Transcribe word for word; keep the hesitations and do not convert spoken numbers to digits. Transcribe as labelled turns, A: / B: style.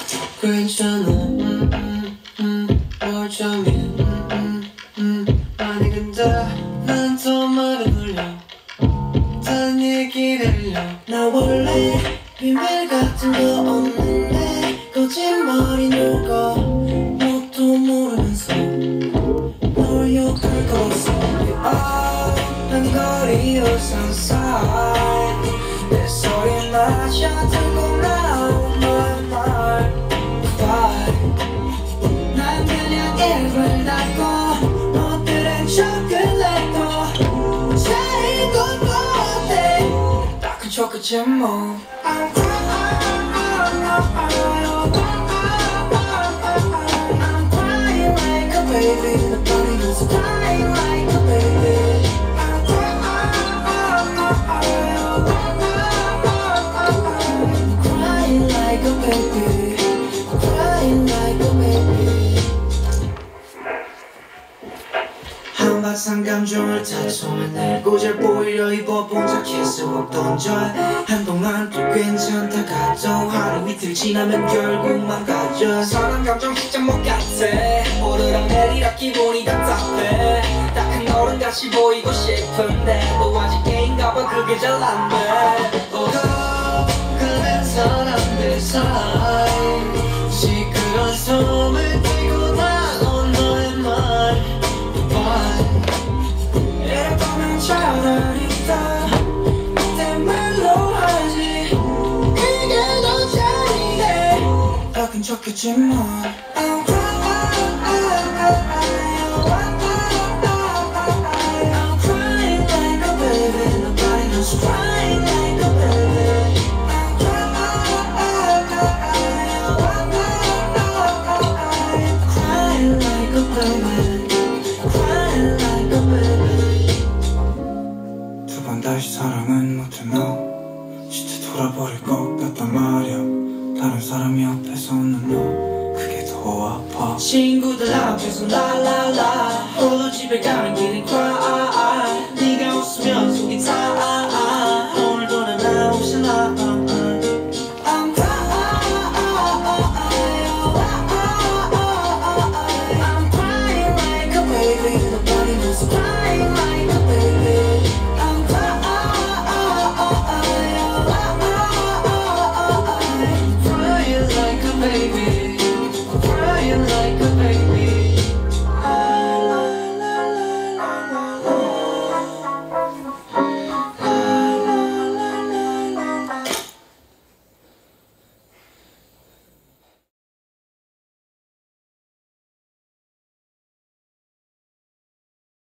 A: 괜찮아 음, 음, 음, 멀쩡해 음, 음, 음. 아니 근데 난 더 말을 흘려 딴 얘기를 흘려 나 원래 비밀 같은 거 없는데 거짓말이 녹아 뭣도 모르면서 널 욕할 거 없어 한 거리 우산살 내 소리 마셔 들고 나온 너의 말 난 그냥 입을 닫고 못 들은 척을 해도 잘인 것 같아 딱 그 척이지 뭐 I'm crying like a baby Nobody knows crying like a baby I'm crying like a baby Crying like a baby 한바탕 감정을 타소해내 고잘 보이려 입어본 자켓 속 던져 한동안 또 괜찮다가도 하루 이틀 지나면 결국 망가져 선한 감정 진짜 못 같아 오르락 내리락 기분이 답답해 다 큰 어른같이 보이고 싶은데 뭐 아직 게임가봐 그게 잘 안돼 그는 사람들 사이 시끄러운 소음을 띠고 나온 너의 말 이러면 차라리 내 말로 하지 그게 더 잘해 약간 척했지만 I'm crying like a baby Nobody knows crying like a baby I'm crying like a baby Crying like a baby 두 번 다시 사랑은 못해 너 진짜 돌아버릴 것 같단 말야 다른 사람이 옆에서 웃는 너 그게 더 아파 친구들 앞에서 라라라 홀로 집에 가는 길은 cry 네가 웃으면 속이 타